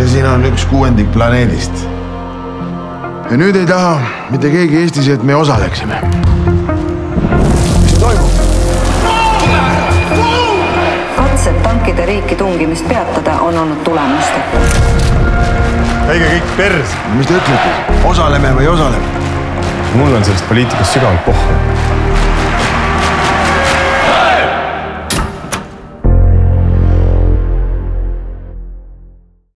ja siin on 1/6 planeedist. Ja nüüd ei taha mitte keegi Eestis, et me osaleksime. Mis toimub? Katsed tankide riiki tungimist peatada on olnud tulemusteta. Käige kõik pers! Mis te ütlete? Osaleme või osaleme? Mul on sellest poliitikast sügavalt pohhu.